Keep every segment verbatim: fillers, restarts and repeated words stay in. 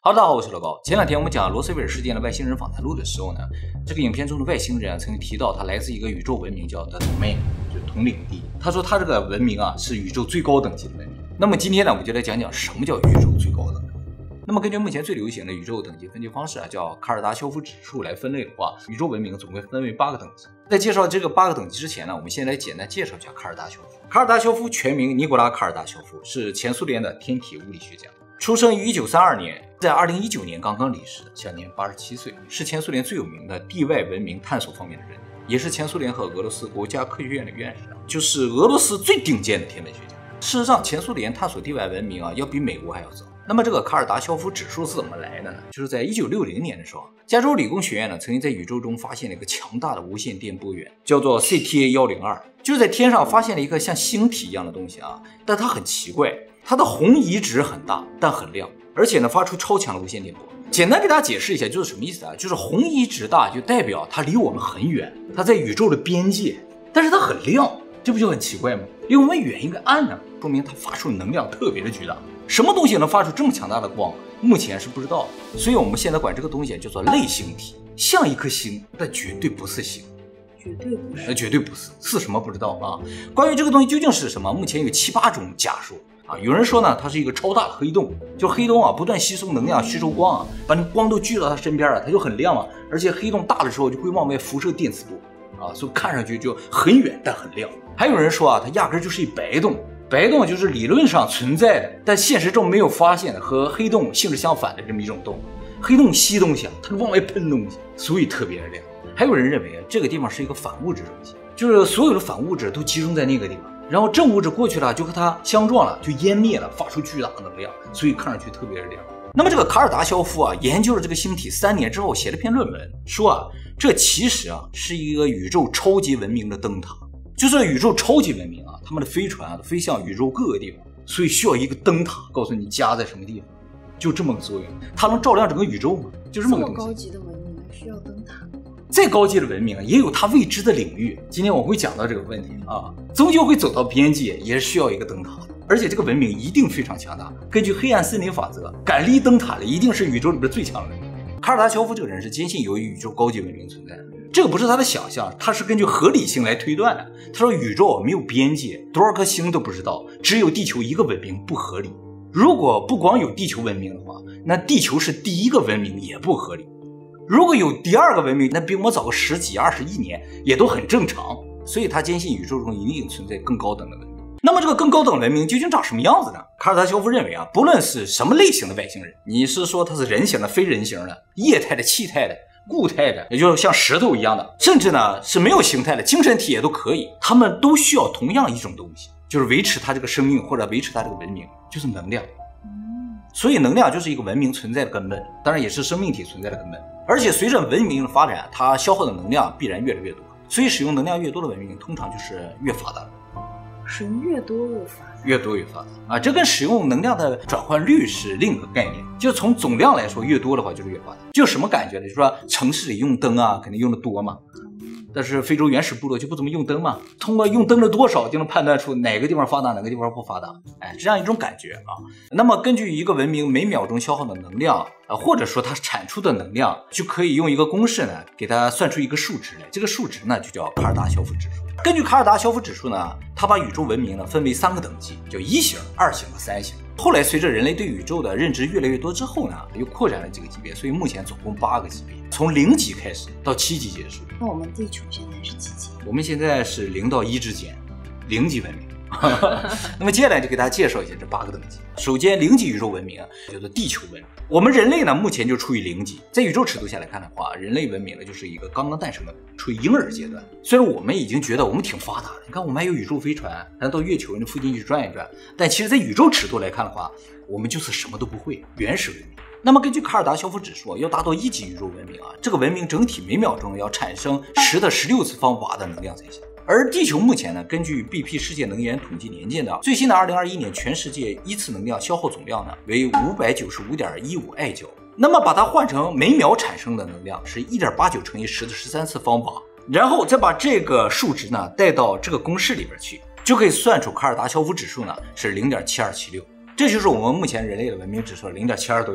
哈喽，大家好，我是老高。前两天我们讲罗斯威尔事件的外星人访谈录的时候呢，这个影片中的外星人曾经提到他来自一个宇宙文明叫 The Domain， 就是统领地。他说他这个文明啊是宇宙最高等级的文明。那么今天呢，我们就来讲讲什么叫宇宙最高等级。那么根据目前最流行的宇宙等级分级方式啊，叫卡尔达肖夫指数来分类的话，宇宙文明总归分为八个等级。在介绍这个八个等级之前呢，我们先来简单介绍一下卡尔达肖夫。卡尔达肖夫全名尼古拉·卡尔达肖夫，是前苏联的天体物理学家。出生于一九三二年，在二零一九年刚刚离世，享年八十七岁，是前苏联最有名的地外文明探索方面的人，也是前苏联和俄罗斯国家科学院的院士，就是俄罗斯最顶尖的天文学家。事实上，前苏联探索地外文明啊，要比美国还要早。那么这个卡尔达肖夫指数是怎么来的呢？就是在一九六零年的时候，加州理工学院呢曾经在宇宙中发现了一个强大的无线电波源，叫做 C T A 一零二，就是在天上发现了一个像星体一样的东西啊，但它很奇怪，它的红移值很大，但很亮，而且呢发出超强的无线电波。简单给大家解释一下，就是什么意思啊？就是红移值大就代表它离我们很远，它在宇宙的边界，但是它很亮，这不就很奇怪吗？离我们远应该暗呢，说明它发出的能量特别的巨大。什么东西能发出这么强大的光？目前是不知道，所以我们现在管这个东西叫做类星体，像一颗星，但绝对不是星， 绝对不是， 呃，绝对不是，是什么不知道啊？关于这个东西究竟是什么，目前有七八种假说啊。有人说呢，它是一个超大的黑洞，就黑洞啊不断吸收能量、吸收光啊，把那光都聚到它身边了，它就很亮啊。而且黑洞大的时候就会往外辐射电磁波啊，所以看上去就很远但很亮。还有人说啊，它压根就是一白洞。白洞就是理论上存在的，但现实中没有发现的，和黑洞性质相反的这么一种洞。黑洞吸东西啊，它往外喷东西，所以特别的亮。还有人认为啊，这个地方是一个反物质中心，就是所有的反物质都集中在那个地方，然后正物质过去了就和它相撞了，就湮灭了，发出巨大的能量，所以看上去特别的亮。那么这个卡尔达肖夫啊，研究了这个星体三年之后，写了篇论文，说啊，这其实啊是一个宇宙超级文明的灯塔。就是宇宙超级文明啊，他们的飞船啊飞向宇宙各个地方，所以需要一个灯塔告诉你家在什么地方，就这么个作用。它能照亮整个宇宙吗？就这么个东西。 这么高级的文明需要灯塔？ 再高级的文明也有它未知的领域。今天我会讲到这个问题啊，终究会走到边界，也是需要一个灯塔的。而且这个文明一定非常强大。根据黑暗森林法则，敢立灯塔的一定是宇宙里边最强的文明。卡尔达肖夫这个人是坚信有宇宙高级文明存在的。这个不是他的想象，他是根据合理性来推断的。他说宇宙没有边界，多少颗星都不知道，只有地球一个文明不合理。如果不光有地球文明的话，那地球是第一个文明也不合理。如果有第二个文明，那比我们早个十几二十亿年也都很正常。所以他坚信宇宙中一定存在更高等的文明。那么这个更高等文明究竟长什么样子呢？卡尔达肖夫认为啊，不论是什么类型的外星人，你是说它是人形的、非人形的、液态的、气态的、固态的，也就是像石头一样的，甚至呢是没有形态的精神体也都可以，他们都需要同样一种东西，就是维持它这个生命或者维持它这个文明，就是能量。所以能量就是一个文明存在的根本，当然也是生命体存在的根本。而且随着文明的发展，它消耗的能量必然越来越多，所以使用能量越多的文明通常就是越发达。 使用越多越发达， 越多越发达啊！这跟使用能量的转换率是另一个概念。就从总量来说，越多的话就是越发达。就什么感觉呢？就是说城市里用灯啊，肯定用的多嘛。但是非洲原始部落就不怎么用灯嘛，通过用灯的多少就能判断出哪个地方发达，哪个地方不发达。哎，这样一种感觉啊。那么根据一个文明每秒钟消耗的能量啊，或者说它产出的能量，就可以用一个公式呢，给它算出一个数值来。这个数值呢，就叫卡尔达肖夫指数。根据卡尔达肖夫指数呢，它把宇宙文明呢分为三个等级，叫一型、二型和三型。后来随着人类对宇宙的认知越来越多之后呢，又扩展了几个级别，所以目前总共八个级别，从零级开始到七级结束。 那我们地球现在是几级？ 我们现在是零到一之间，零级文明。那么接下来就给大家介绍一下这八个等级。首先，零级宇宙文明叫做地球文明。我们人类呢，目前就处于零级。在宇宙尺度下来看的话，人类文明呢就是一个刚刚诞生的，处于婴儿阶段。虽然我们已经觉得我们挺发达的，你看我们还有宇宙飞船，还能到月球那附近去转一转，但其实在宇宙尺度来看的话，我们就是什么都不会，原始文明。那么根据卡尔达肖夫指数，要达到一级宇宙文明啊，这个文明整体每秒钟要产生十的十六次方瓦的能量才行。而地球目前呢，根据 B P 世界能源统计年鉴的最新的二零二一年全世界一次能量消耗总量呢为五百九十五点一五艾焦，那么把它换成每秒产生的能量是 一点八九乘以十的十三次方瓦，然后再把这个数值呢带到这个公式里边去，就可以算出卡尔达肖夫指数呢是 零点七二七六。这就是我们目前人类的文明指数 零点七二多一点。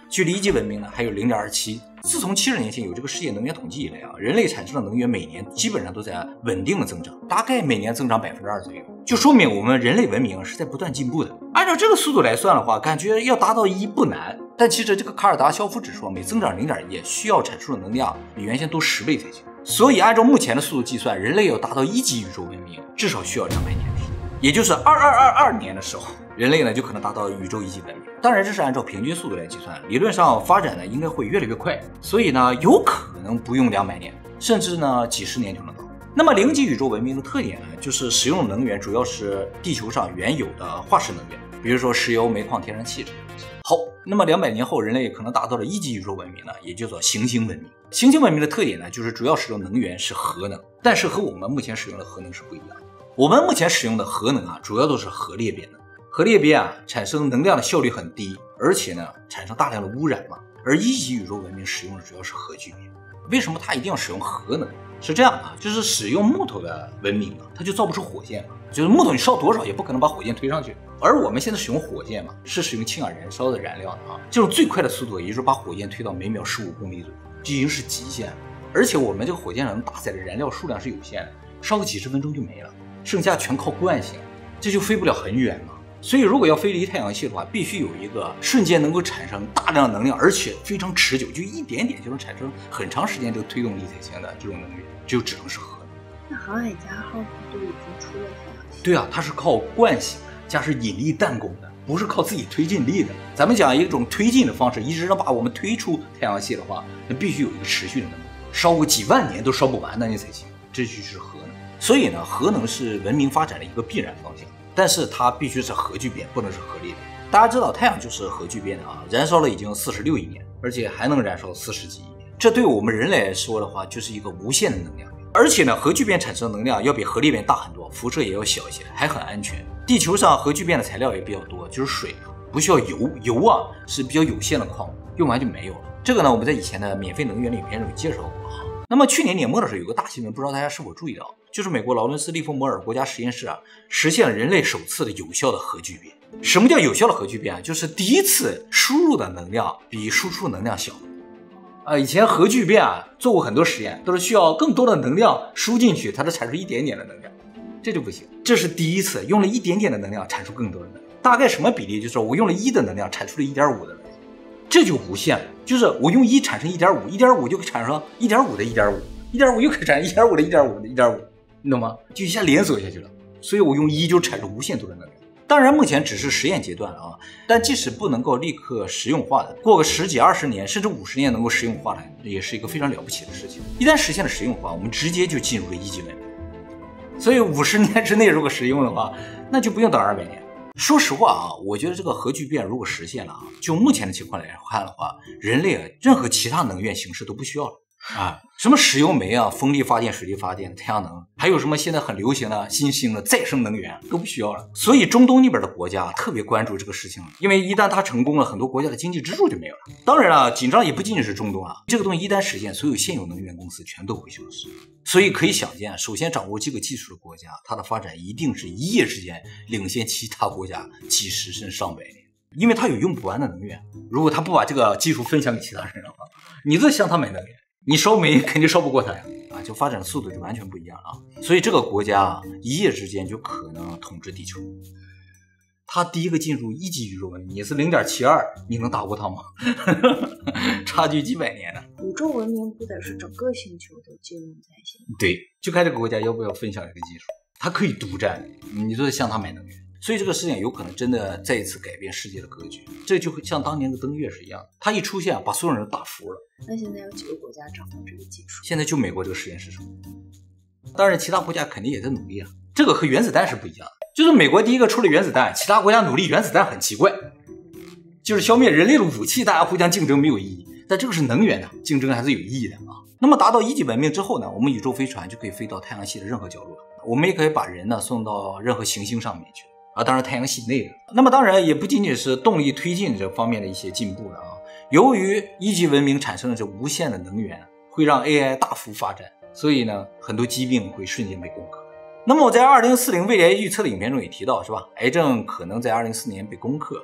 距离一级文明呢还有 零点二七。自从七十年前有这个世界能源统计以来啊，人类产生的能源每年基本上都在稳定的增长，大概每年增长百分之二左右，就说明我们人类文明是在不断进步的。按照这个速度来算的话，感觉要达到一不难，但其实这个卡尔达肖夫指说每增长零点一需要产出的能量比原先多十倍才行。所以按照目前的速度计算，人类要达到一级宇宙文明至少需要两百年，也就是二二二二年的时候，人类呢就可能达到宇宙一级文明。当然这是按照平均速度来计算，理论上发展呢应该会越来越快，所以呢有可能不用两百年，甚至呢几十年就能到。那么零级宇宙文明的特点呢，就是使用能源主要是地球上原有的化石能源，比如说石油、煤矿、天然气这种东西。好，那么两百年后人类可能达到了一级宇宙文明呢，也叫做行星文明。行星文明的特点呢，就是主要使用能源是核能，但是和我们目前使用的核能是不一样的。我们目前使用的核能啊，主要都是核裂变能。核裂变啊，产生能量的效率很低，而且呢，产生大量的污染嘛。而一级宇宙文明使用的主要是核聚变。为什么它一定要使用核能？是这样啊，就是使用木头的文明啊，它就造不出火箭嘛。就是木头你烧多少也不可能把火箭推上去。而我们现在使用火箭嘛，是使用氢氧燃烧的燃料的啊，这种最快的速度，也就是把火箭推到每秒十五公里左右，这已经是极限了。而且我们这个火箭上能搭载的燃料数量是有限的，烧个几十分钟就没了，剩下全靠惯性，这就飞不了很远嘛。所以如果要飞离太阳系的话，必须有一个瞬间能够产生大量能量，而且非常持久，就一点点就能产生很长时间这个推动力才行的这种能源，就只能是核能。 那航海家号不都已经出了太阳系？ 对啊，它是靠惯性加上引力弹弓的，不是靠自己推进力的。咱们讲一种推进的方式，一直能把我们推出太阳系的话，那必须有一个持续的能力，烧个几万年都烧不完的那才行，这就是核能。所以呢，核能是文明发展的一个必然方向。但是它必须是核聚变，不能是核裂变。大家知道太阳就是核聚变的啊，燃烧了已经四十六亿年，而且还能燃烧四十几亿年。这对我们人类来说的话，就是一个无限的能量。而且呢，核聚变产生的能量要比核裂变大很多，辐射也要小一些，还很安全。地球上核聚变的材料也比较多，就是水啊，不需要油，油啊是比较有限的矿物，用完就没有了。这个呢，我们在以前的免费能源里面有介绍过哈。那么去年年末的时候，有个大新闻，不知道大家是否注意到，就是美国劳伦斯利弗摩尔国家实验室啊，实现了人类首次的有效的核聚变。什么叫有效的核聚变啊？就是第一次输入的能量比输出能量小。啊，以前核聚变啊做过很多实验，都是需要更多的能量输进去，它才产生一点点的能量，这就不行。这是第一次用了一点点的能量产出更多的能量。大概什么比例？就是我用了一的能量产出了一点五的能量。这就无限了，就是我用一产生一点五，一点五就产生一点五的一点五，一点五又可以产生一点五的一点五的一点五，你懂吗？就一下连锁下去了。所以我用一就产生无限多的能量。当然目前只是实验阶段啊，但即使不能够立刻实用化的，过个十几二十年甚至五十年能够实用化的，也是一个非常了不起的事情。一旦实现了实用化，我们直接就进入了一级文明。所以五十年之内如果实用的话，那就不用等二百年。说实话啊，我觉得这个核聚变如果实现了啊，就目前的情况来看的话，人类啊任何其他能源形式都不需要了啊，什么石油煤啊、风力发电、水力发电、太阳能，还有什么现在很流行的新兴的再生能源都不需要了。所以中东那边的国家特别关注这个事情，因为一旦它成功了，很多国家的经济支柱就没有了。当然了，紧张也不仅仅是中东啊，这个东西一旦实现，所有现有能源公司全都会消失。所以可以想见，首先掌握这个技术的国家，它的发展一定是一夜之间领先其他国家几十甚上百年，因为它有用不完的能源。如果它不把这个技术分享给其他人的话，你就向他买能源，你烧煤肯定烧不过他呀，啊，就发展的速度就完全不一样啊。所以这个国家啊，一夜之间就可能统治地球。他第一个进入一级宇宙文明，你是 零点七二， 你能打过他吗？差距几百年呢。 宇宙文明不得是整个星球都进入才行？ 对，就看这个国家要不要分享这个技术，它可以独占，你就向他买能源。所以这个事件有可能真的再一次改变世界的格局，这就像当年的登月是一样的，它一出现把所有人都打服了。 那现在有几个国家掌握这个技术？ 现在就美国这个实验室上，当然其他国家肯定也在努力啊。这个和原子弹是不一样的，就是美国第一个出了原子弹，其他国家努力原子弹很奇怪，就是消灭人类的武器，大家互相竞争没有意义，但这个是能源的竞争还是有意义的啊。那么达到一级文明之后呢，我们宇宙飞船就可以飞到太阳系的任何角落，我们也可以把人呢送到任何行星上面去啊，当然太阳系内的。那么当然也不仅仅是动力推进这方面的一些进步了啊，由于一级文明产生的这无限的能源，会让 A I 大幅发展，所以呢很多疾病会瞬间被攻克。那么我在二零四零未来预测的影片中也提到，是吧？癌症可能在二零四零年被攻克啊。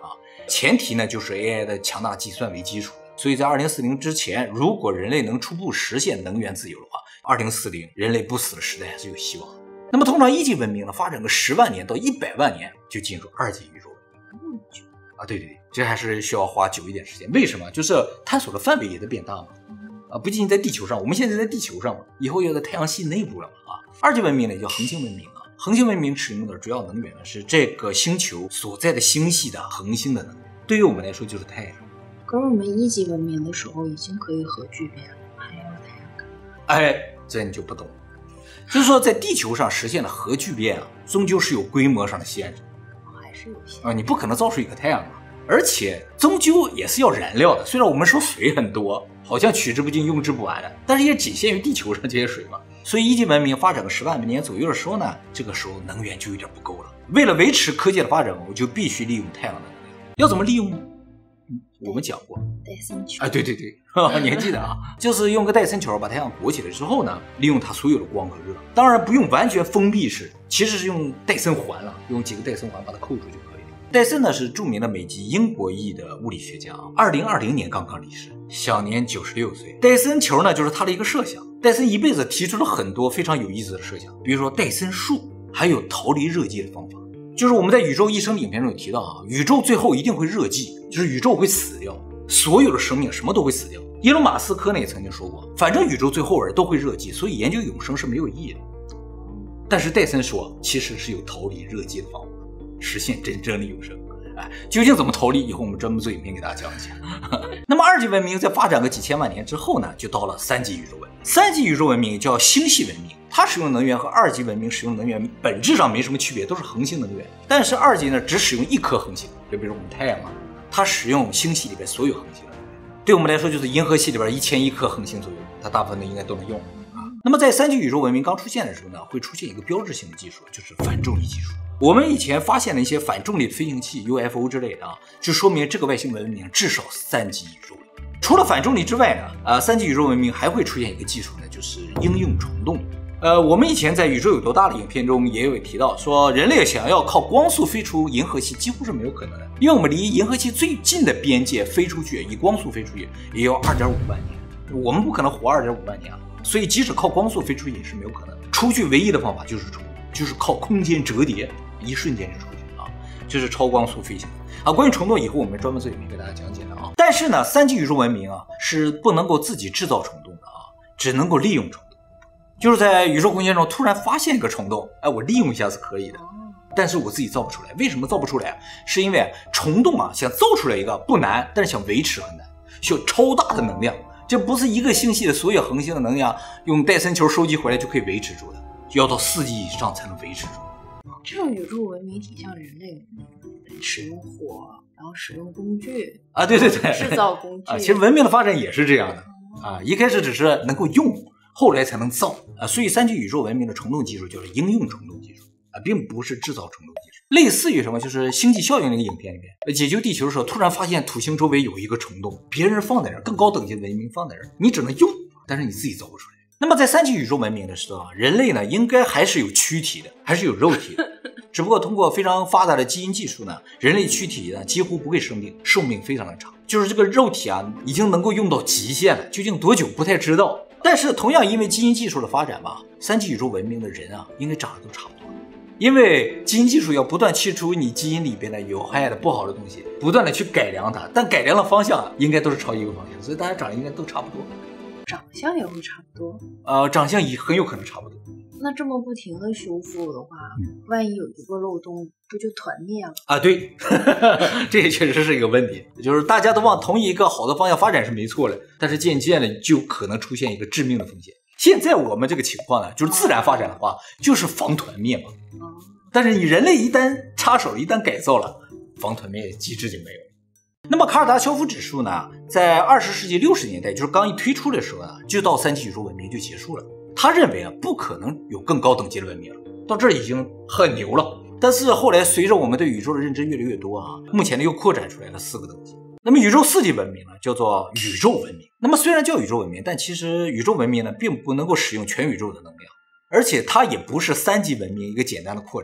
前提呢就是 A I 的强大计算为基础。所以在二零四零之前，如果人类能初步实现能源自由的话，二零四零人类不死的时代还是有希望的。那么通常一级文明呢，发展个十万年到一百万年就进入二级宇宙文明。啊，对对对，这还是需要花久一点时间。为什么？就是探索的范围也在变大嘛。啊，不仅仅在地球上，我们现在在地球上嘛，以后要在太阳系内部了嘛。啊，二级文明呢叫恒星文明啊。恒星文明使用的主要能源呢是这个星球所在的星系的恒星的能源，对于我们来说就是太阳。 可是我们一级文明的时候已经可以核聚变了，还要太阳干？ 哎，这你就不懂。就是说在地球上实现了核聚变啊，终究是有规模上的限制。 还是有限啊，你不可能造出一个太阳嘛，而且终究也是要燃料的。虽然我们说水很多，好像取之不尽用之不完的，但是也仅限于地球上这些水嘛。所以一级文明发展个十万年左右的时候呢，这个时候能源就有点不够了。为了维持科技的发展，我就必须利用太阳的能量。要怎么利用呢？嗯，我们讲过戴森球。 哎，对对对，你还记得啊？就是用个戴森球把太阳裹起来之后呢，利用它所有的光和热。当然不用完全封闭式，其实是用戴森环了，用几个戴森环把它扣住就可以了。戴森呢是著名的美籍英国裔的物理学家，二零二零年刚刚离世，享年九十六岁。戴森球呢就是他的一个设想。戴森一辈子提出了很多非常有意思的设想，比如说戴森树，还有逃离热寂的方法。就是我们在宇宙一生影片中有提到啊，宇宙最后一定会热寂，就是宇宙会死掉，所有的生命什么都会死掉。耶伦马斯克呢也曾经说过，反正宇宙最后人都会热寂，所以研究永生是没有意义的。但是戴森说，其实是有逃离热寂的方法，实现真正的永生。哎，究竟怎么逃离？以后我们专门做影片给大家讲一下。那么二级文明在发展个几千万年之后呢，就到了三级宇宙文明。三级宇宙文明叫星系文明，它使用能源和二级文明使用能源本质上没什么区别，都是恒星能源。但是二级呢，只使用一颗恒星，就比如我们太阳嘛，它使用星系里边所有恒星的能源。对我们来说，就是银河系里边一千亿颗恒星左右，它大部分的应该都能用。那么在三级宇宙文明刚出现的时候呢，会出现一个标志性的技术，就是反重力技术。我们以前发现的一些反重力飞行器 U F O 之类的啊，就说明这个外星文明至少三级宇宙。除了反重力之外呢，呃，三级宇宙文明还会出现一个技术呢，就是应用虫洞。呃，我们以前在宇宙有多大的影片中也有提到，说人类想要靠光速飞出银河系几乎是没有可能的，因为我们离银河系最近的边界飞出去，以光速飞出去也要 二点五万年，我们不可能活 二点五万年啊，所以即使靠光速飞出去也是没有可能的。出去唯一的方法就是虫洞，就是靠空间折叠，一瞬间就出去啊，这是超光速飞行啊。关于虫洞以后我们专门做影片给大家讲解的啊。但是呢，三级宇宙文明啊是不能够自己制造虫洞的啊，只能够利用虫洞。就是在宇宙空间中突然发现一个虫洞，哎，我利用一下是可以的，但是我自己造不出来。为什么造不出来？是因为虫洞啊想造出来一个不难，但是想维持很难，需要超大的能量。这不是一个星系的所有恒星的能量用戴森球收集回来就可以维持住的，要到四级以上才能维持住。 这种宇宙文明挺像人类文明，使用火，然后使用工具啊，对对对， 制造工具啊。其实文明的发展也是这样的啊，一开始只是能够用，后来才能造啊。所以三级宇宙文明的虫洞技术叫做应用虫洞技术啊，并不是制造虫洞技术。类似于什么，就是星际效应那个影片里面，解救地球的时候，突然发现土星周围有一个虫洞，别人放在那儿，更高等级的文明放在那儿，你只能用，但是你自己造不出来。那么在三级宇宙文明的时候啊，人类呢应该还是有躯体的，还是有肉体的，只不过通过非常发达的基因技术呢，人类躯体呢几乎不会生病，寿命非常的长。就是这个肉体啊，已经能够用到极限了，究竟多久不太知道。但是同样因为基因技术的发展吧，三级宇宙文明的人啊，应该长得都差不多。因为基因技术要不断去除你基因里边的有害的不好的东西，不断的去改良它，但改良的方向应该都是朝一个方向，所以大家长得应该都差不多。 长相也会差不多， 呃，长相也很有可能差不多。 那这么不停的修复的话，嗯、万一有一个漏洞，不就团灭了啊？对，这也确实是一个问题，就是大家都往同一个好的方向发展是没错的，但是渐渐的就可能出现一个致命的风险。现在我们这个情况呢，就是自然发展的话，就是防团灭嘛。嗯、但是你人类一旦插手，一旦改造了，防团灭机制就没有。那么卡尔达肖夫指数呢，在二十世纪六十年代，就是刚一推出的时候呢，就到三级宇宙文明就结束了。他认为啊，不可能有更高等级的文明了，到这儿已经很牛了。但是后来随着我们对宇宙的认知越来越多啊，目前呢又扩展出来了四个等级。那么宇宙四级文明呢，叫做宇宙文明。那么虽然叫宇宙文明，但其实宇宙文明呢，并不能够使用全宇宙的能量，而且它也不是三级文明一个简单的扩展。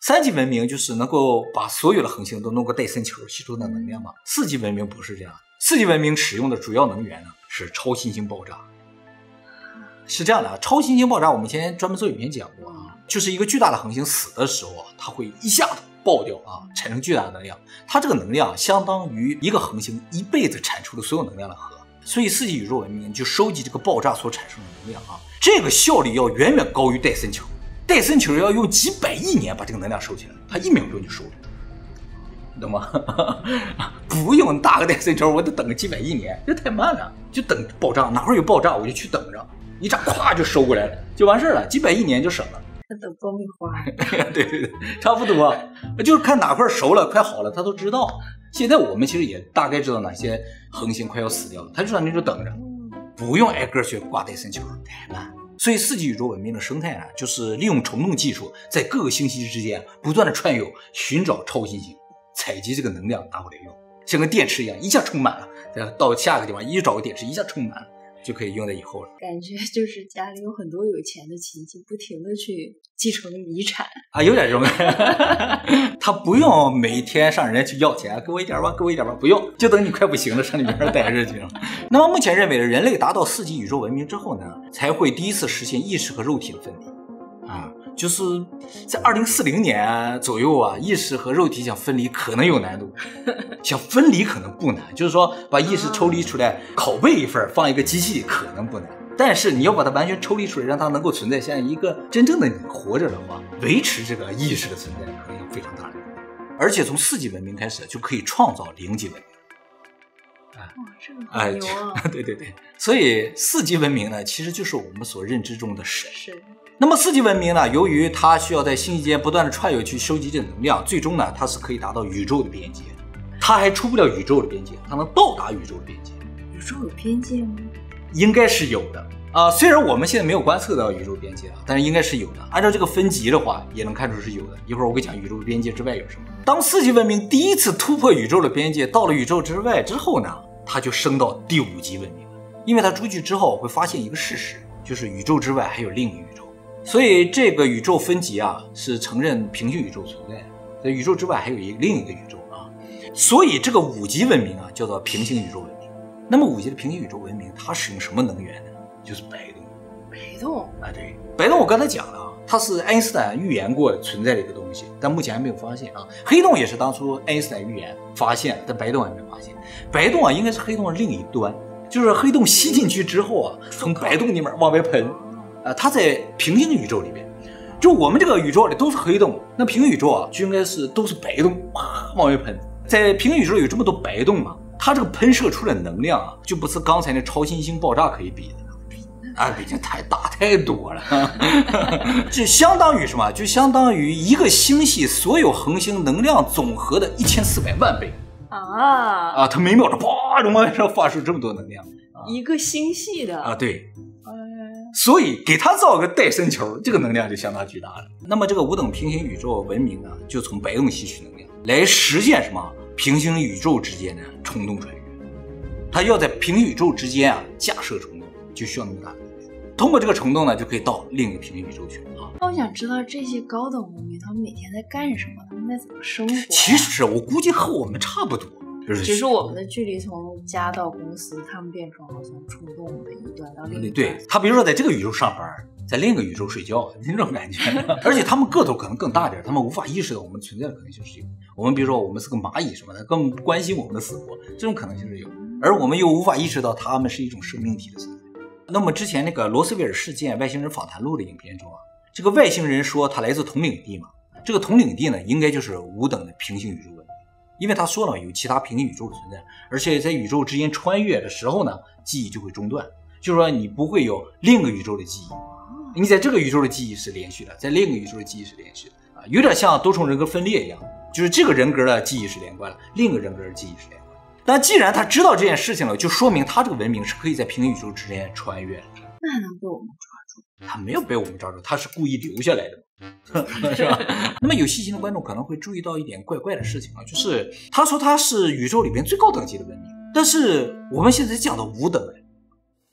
三级文明就是能够把所有的恒星都弄个戴森球吸收的能量嘛。四级文明不是这样，四级文明使用的主要能源呢是超新星爆炸。是这样的啊，超新星爆炸我们以前专门做影片讲过啊，就是一个巨大的恒星死的时候啊，它会一下子爆掉啊，产生巨大的能量。它这个能量相当于一个恒星一辈子产出的所有能量的和。所以四级宇宙文明就收集这个爆炸所产生的能量啊，这个效率要远远高于戴森球。戴森球要用几百亿年把这个能量收起来，它一秒钟就收了，懂吗？不用打个戴森球，我得等个几百亿年，这太慢了。就等爆炸，哪会有爆炸我就去等着，一炸咵就收过来了，就完事了，几百亿年就省了。 等爆米花。 对对对，差不多，就是看哪块熟了，快好了，他都知道。现在我们其实也大概知道哪些恒星快要死掉了，他就让你就等着，不用挨个去挂戴森球，太慢。所以四级宇宙文明的生态呢，就是利用虫洞技术，在各个星系之间不断的串游，寻找超新星，采集这个能量拿回来用，像个电池一样，一下充满了，再到下个地方一找个电池，一下充满了，就可以用在以后了。 感觉就是家里有很多有钱的亲戚，不停的去继承遗产啊，有点这种他不用每天上人家去要钱，给我一点吧，给我一点吧，不用，就等你快不行了上你边待着去了。那么目前认为人类达到四级宇宙文明之后呢，才会第一次实现意识和肉体的分离啊，就是在二零四零年左右啊，意识和肉体想分离可能有难度，想分离可能不难，就是说把意识抽离出来，拷贝一份放一个机器可能不难。但是你要把它完全抽离出来，让它能够存在像一个真正的你活着的话，维持这个意识的存在可能有非常大的难度。而且从四级文明开始就可以创造零级文明。 哇，这个好牛啊！ 哎、对对对，所以四级文明呢，其实就是我们所认知中的神。 是。 那么四级文明呢，由于它需要在星系间不断的串游去收集这能量，最终呢，它是可以达到宇宙的边界。它还出不了宇宙的边界，它能到达宇宙的边界。 宇宙有边界吗？ 应该是有的啊、呃，虽然我们现在没有观测到宇宙边界啊，但是应该是有的。按照这个分级的话，也能看出是有的。一会儿我会讲宇宙边界之外有什么。当四级文明第一次突破宇宙的边界，到了宇宙之外之后呢，它就升到第五级文明了。因为它出去之后会发现一个事实，就是宇宙之外还有另一个宇宙。所以这个宇宙分级啊，是承认平行宇宙存在的，在宇宙之外还有一个另一个宇宙啊。所以这个五级文明啊，叫做平行宇宙文明。那么五级的平行宇宙文明，它使用什么能源呢？就是白洞。 白洞啊，对，白洞我刚才讲了啊，它是爱因斯坦预言过存在的一个东西，但目前还没有发现啊。黑洞也是当初爱因斯坦预言发现，但白洞还没发现。白洞啊，应该是黑洞的另一端，就是黑洞吸进去之后啊，从白洞里面往外喷。啊，它在平行宇宙里边，就我们这个宇宙里都是黑洞，那平行宇宙啊，就应该是都是白洞，哇，往外喷。在平行宇宙有这么多白洞嘛？它这个喷射出的能量啊，就不是刚才那超新星爆炸可以比的，啊，比这太大太多了，就相当于什么？就相当于一个星系所有恒星能量总和的一千四百万倍啊！ 啊，它每秒钟啪从往上发出这么多能量， 啊、一个星系的啊，对，所以给它造个戴森球，这个能量就相当巨大了。那么这个五等平行宇宙文明呢，就从白洞吸取能量，来实现什么？平行宇宙之间的虫洞穿越，它要在平行宇宙之间啊架设虫洞，就需要那么大的能量。通过这个虫洞呢，就可以到另一个平行宇宙去啊。 那我想知道这些高等文明他们每天在干什么？他们在怎么生活？ 其实我估计和我们差不多，就是只是我们的距离从家到公司，他们变成了从虫洞的一端到另一端。 对，他比如说在这个宇宙上班，在另一个宇宙睡觉，那种感觉。而且他们个头可能更大点，他们无法意识到我们存在的可能性是有。我们比如说我们是个蚂蚁什么的，根本不关心我们的死活，这种可能性是有。而我们又无法意识到他们是一种生命体的存在。那么之前那个罗斯威尔事件外星人访谈录的影片中啊，这个外星人说他来自同领地嘛，这个同领地呢应该就是五等的平行宇宙文明，因为他说了有其他平行宇宙的存在，而且在宇宙之间穿越的时候呢，记忆就会中断，就是说你不会有另一个宇宙的记忆，你在这个宇宙的记忆是连续的，在另一个宇宙的记忆是连续的啊，有点像多重人格分裂一样，就是这个人格的记忆是连贯了，另一个人格的记忆是连贯。但既然他知道这件事情了，就说明他这个文明是可以在平行宇宙之间穿越的。 那还能被我们抓住？ 他没有被我们抓住，他是故意留下来的，是吧？那么有细心的观众可能会注意到一点怪怪的事情啊，就是他说他是宇宙里边最高等级的文明，但是我们现在讲的五等人，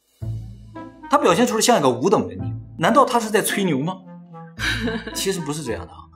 他表现出了像一个五等文明，难道他是在吹牛吗？其实不是这样的啊。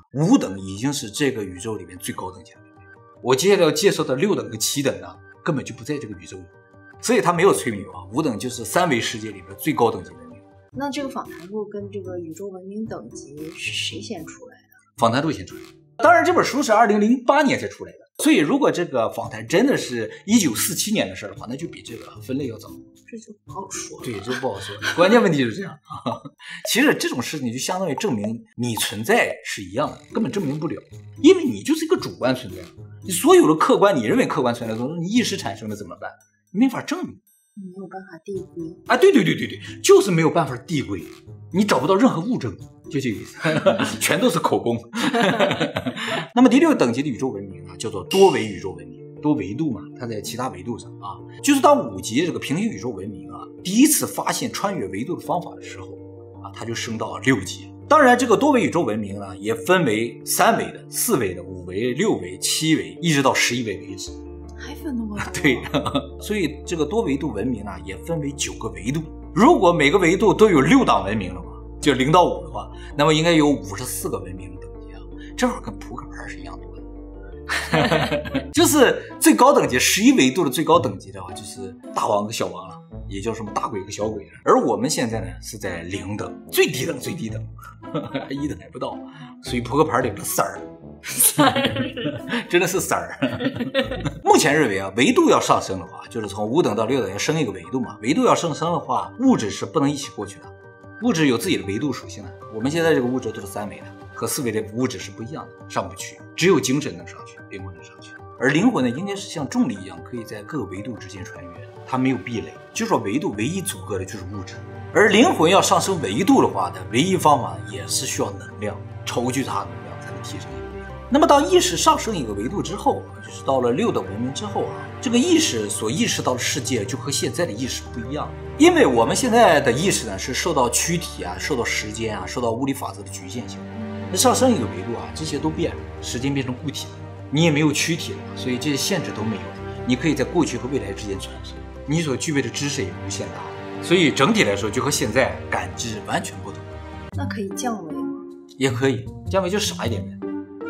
五等已经是这个宇宙里面最高等级的文明。我接下来要介绍的六等跟七等呢，根本就不在这个宇宙里，所以它没有催眠啊。五等就是三维世界里边最高等级文明。 那这个访谈录跟这个宇宙文明等级是谁先出来的？ 访谈录先出来的。当然这本书是二零零八年才出来的，所以如果这个访谈真的是一九四七年的事的话，那就比这个分类要早。 这就不好说。 对，这不好说。关键问题就是这样。其实这种事情就相当于证明你存在是一样的，根本证明不了，因为你就是一个主观存在。你所有的客观你认为客观存在的东西，你意识产生的怎么办？你没法证明。 你没有办法递归啊！对对对对对，就是没有办法递归，你找不到任何物证，就这个意思，全都是口供。那么第六等级的宇宙文明啊，叫做多维宇宙文明，多维度嘛，它在其他维度上啊，就是当五级这个平行宇宙文明啊，第一次发现穿越维度的方法的时候啊，它就升到六级。当然，这个多维宇宙文明呢，也分为三维的、四维的、五维、六维、七维，一直到十一维为止。 还分那么多？ 对，所以这个多维度文明啊，也分为九个维度。如果每个维度都有六档文明的话，就零到五的话，那么应该有五十四个文明的等级啊，正好跟扑克牌是一样多的。就是最高等级十一维度的最高等级的话，就是大王和小王了，也叫什么大鬼和小鬼了。而我们现在呢是在零等，最低等最低等，一等还不到，所以扑克牌里边色儿。 色儿真的是色儿。目前认为啊，维度要上升的话，就是从五等到六等要升一个维度嘛。维度要上升的话，物质是不能一起过去的，物质有自己的维度属性的。我们现在这个物质都是三维的，和四维的物质是不一样的，上不去。只有精神能上去，灵魂能上去。而灵魂呢，应该是像重力一样，可以在各个维度之间穿越，它没有壁垒。就说维度唯一阻隔的就是物质，而灵魂要上升维度的话呢，唯一方法也是需要能量，超巨大能量才能提升。那么当意识上升一个维度之后，就是到了六等文明之后啊，这个意识所意识到的世界就和现在的意识不一样，因为我们现在的意识呢是受到躯体啊、受到时间啊、受到物理法则的局限性。那上升一个维度啊，这些都变了，时间变成固体了，你也没有躯体了，所以这些限制都没有，你可以在过去和未来之间穿梭，你所具备的知识也无限大，所以整体来说就和现在感知完全不同。 那可以降维吗？ 也可以，降维就傻一点呗。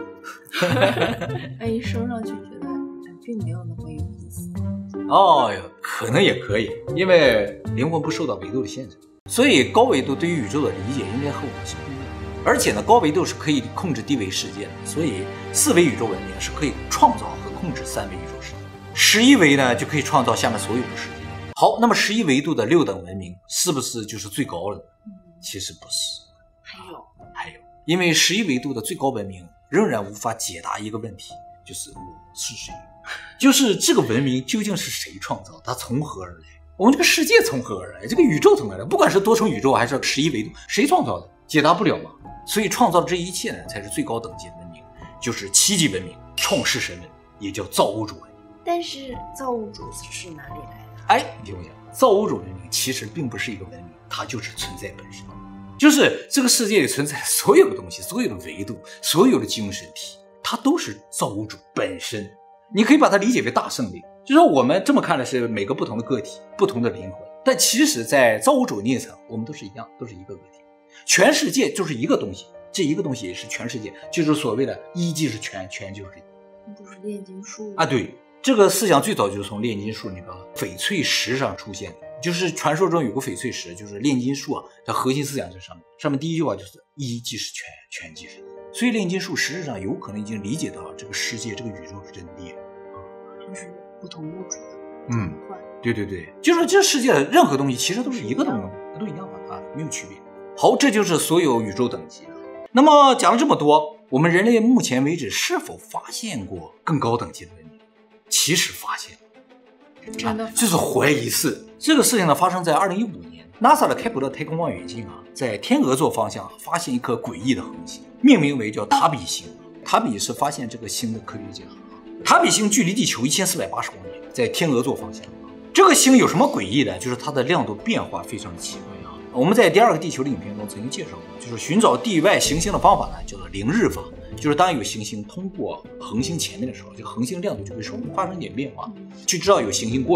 哎，一升上去觉得并没有那么有意思。 哦哟，可能也可以，因为灵魂不受到维度的限制，所以高维度对于宇宙的理解应该和我们是不一样的。而且呢，高维度是可以控制低维世界的，所以四维宇宙文明是可以创造和控制三维宇宙世界，十一维呢就可以创造下面所有的世界。好，那么十一维度的六等文明是不是就是最高了呢？其实不是， 还有还有，因为十一维度的最高文明仍然无法解答一个问题，就是我是谁，就是这个文明究竟是谁创造，它从何而来？我们这个世界从何而来？这个宇宙从何而来？不管是多重宇宙还是十一维度，谁创造的？解答不了嘛。所以创造这一切呢，才是最高等级的文明，就是七级文明，创世神文，也叫造物主文明。 但是造物主是哪里来的？ 哎，你听我讲，造物主文明其实并不是一个文明，它就是存在本身。就是这个世界里存在的所有的东西，所有的维度，所有的精神体，它都是造物主本身。你可以把它理解为大圣灵，就是说我们这么看的是每个不同的个体，不同的灵魂，但其实在造物主那一层，我们都是一样，都是一个个体。全世界就是一个东西，这一个东西也是全世界，就是所谓的一即是全，全就是一。 那不是炼金术啊？对，这个思想最早就是从炼金术那个翡翠石上出现的。就是传说中有个翡翠石，就是炼金术啊，它核心思想在上面。上面第一句话就是一即是全，全即是一。所以炼金术实质上有可能已经理解到这个世界、这个宇宙的真谛， 就是不同物质的嗯，对对对，就是这世界的任何东西其实都是一个东西，它都一样的啊，没有区别。好，这就是所有宇宙等级。那么讲了这么多，我们人类目前为止是否发现过更高等级的文明？其实发现了， 真的、啊， 就是怀疑是。这个事情呢，发生在二零一五年 ，NASA 的开普勒太空望远镜啊，在天鹅座方向发现一颗诡异的恒星，命名为叫塔比星。塔比是发现这个星的科学家。塔比星距离地球一千四百八十光年，在天鹅座方向。这个星有什么诡异的？就是它的亮度变化非常的奇怪啊。我们在第二个地球的影片中曾经介绍过，就是寻找地外行星的方法呢，叫做凌日法。就是当有行星通过恒星前面的时候，这个恒星亮度就会稍微发生一点变化，就知道有行星过去了。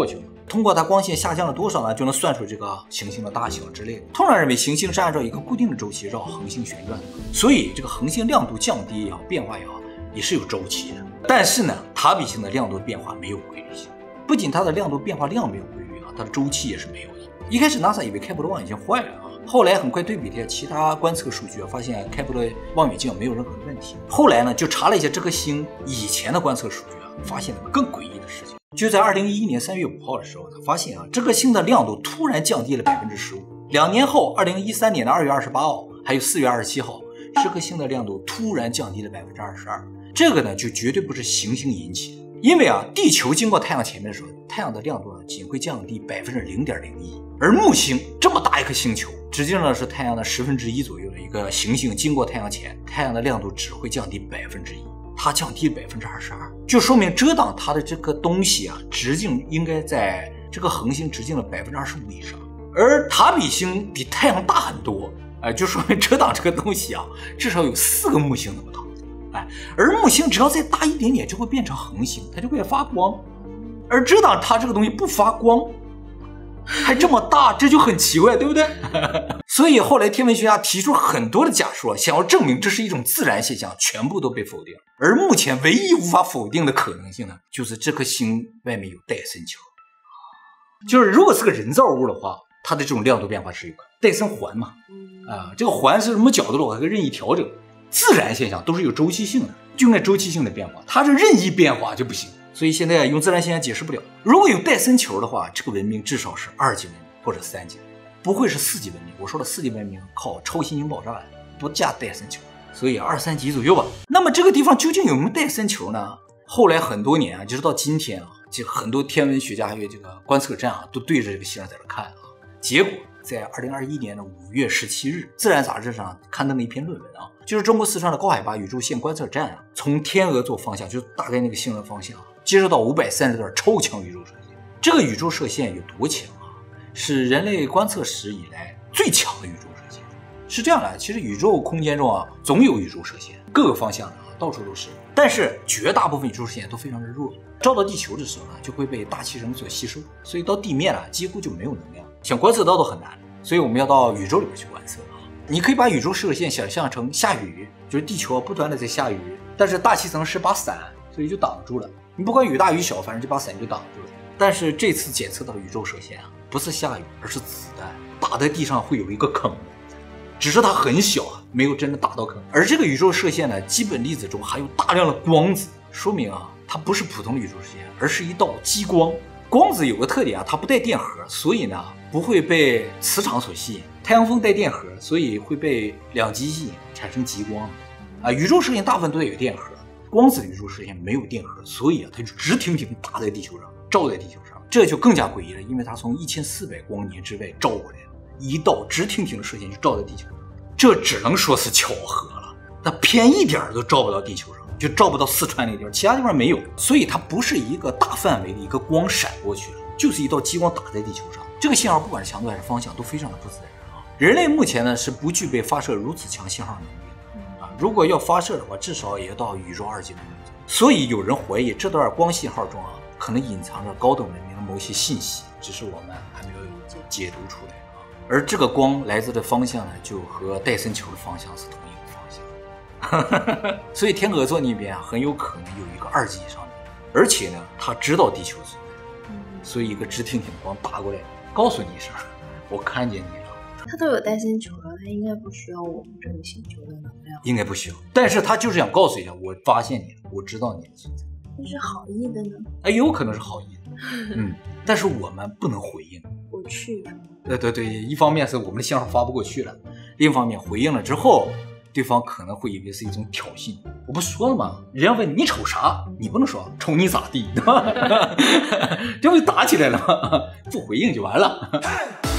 通过它光线下降了多少呢，就能算出这个行星的大小之类的。通常认为行星是按照一个固定的周期绕恒星旋转的，所以这个恒星亮度降低也好，变化也好，也是有周期的。但是呢，塔比星的亮度变化没有规律性，不仅它的亮度变化量没有规律啊，它的周期也是没有的。一开始 NASA 以为开普勒望远镜坏了啊，后来很快对比了其他观测数据，发现开普勒望远镜没有任何的问题。后来呢，就查了一下这颗星以前的观测数据啊，发现了更诡异的事情。就在二零一一年三月五号的时候呢，发现啊，这颗星的亮度突然降低了百分之十五。两年后，二零一三年的二月二十八号，还有四月二十七号，这颗星的亮度突然降低了百分之二十二。这个呢，就绝对不是行星引起的，因为啊，地球经过太阳前面的时候，太阳的亮度呢仅会降低百分之零点零一，而木星这么大一颗星球，实际上是太阳的十分之一左右的一个行星，经过太阳前，太阳的亮度只会降低百分之一。它降低了百分之二十二，就说明遮挡它的这个东西啊，直径应该在这个恒星直径的百分之二十五以上，而塔比星比太阳大很多，哎，就说明遮挡这个东西啊，至少有四个木星那么大，哎，而木星只要再大一点点就会变成恒星，它就会发光，而遮挡它这个东西不发光，还这么大，这就很奇怪，对不对？所以后来天文学家提出很多的假说，想要证明这是一种自然现象，全部都被否定。而目前唯一无法否定的可能性呢，就是这颗星外面有戴森球。就是如果是个人造物的话，它的这种亮度变化是有可能。戴森环嘛，啊，这个环是什么角度的，我可以任意调整。自然现象都是有周期性的，就应该周期性的变化，它是任意变化就不行。所以现在用自然现象解释不了。如果有戴森球的话，这个文明至少是二级文明或者三级文明，不会是四级文明。我说的四级文明靠超新星爆炸不加戴森球，所以二三级左右吧。那么这个地方究竟有没有戴森球呢？后来很多年啊，直到今天啊，就很多天文学家还有这个观测站啊，都对着这个星在这看啊。结果在二零二一年的五月十七日，自然杂志上刊登了一篇论文啊，就是中国四川的高海拔宇宙线观测站啊，从天鹅座方向，就是大概那个星的方向，接收到五百三十段超强宇宙射线。这个宇宙射线有多强啊？是人类观测史以来最强的宇宙射线。是这样的，其实宇宙空间中啊，总有宇宙射线，各个方向的啊，到处都是。但是绝大部分宇宙射线都非常的弱，照到地球的时候呢，就会被大气层所吸收，所以到地面啊，几乎就没有能量，想观测到都很难。所以我们要到宇宙里面去观测啊。你可以把宇宙射线想象成下雨，就是地球不断的在下雨，但是大气层是把伞，所以就挡住了。你不管雨大雨小，反正这把伞就挡住了。但是这次检测到的宇宙射线啊，不是下雨，而是子弹打在地上会有一个坑，只是它很小啊，没有真的打到坑。而这个宇宙射线呢，基本粒子中含有大量的光子，说明啊，它不是普通的宇宙射线，而是一道激光。光子有个特点啊，它不带电荷，所以呢不会被磁场所吸引。太阳风带电荷，所以会被两极吸引，产生极光。啊，宇宙射线大部分都有电荷，光子的宇宙射线没有电荷，所以啊，它就直挺挺打在地球上，照在地球上，这就更加诡异了，因为它从一千四百光年之外照过来了，一道直挺挺的射线就照在地球上，这只能说是巧合了。那偏一点都照不到地球上，就照不到四川那个地方，其他地方没有，所以它不是一个大范围的一个光闪过去了，就是一道激光打在地球上。这个信号不管是强度还是方向都非常的不自然啊！人类目前呢是不具备发射如此强信号能力的啊！如果要发射的话，至少也要到宇宙二级文明。所以有人怀疑这段光信号中啊，可能隐藏着高等文明的某些信息，只是我们还没有解读出来啊。而这个光来自的方向呢，就和戴森球的方向是同一个方向。所以天鹅座那边啊，很有可能有一个二级以上的，而且呢，它知道地球存在，所以一个直挺挺的光打过来，告诉你一声，我看见你了。 它都有戴森球了，它应该不需要我们这个星球的能量， 应该不需要。但是他就是想告诉一下，我发现你了，我知道你的存在。 那是好意的呢？ 哎，有可能是好意的，嗯，但是我们不能回应。 过去， 对对对，一方面是我们的信号发不过去了，另一方面回应了之后，对方可能会以为是一种挑衅。我不说了吗？人家问你瞅啥，你不能说瞅你咋地，对吧？这不就打起来了吗？不回应就完了。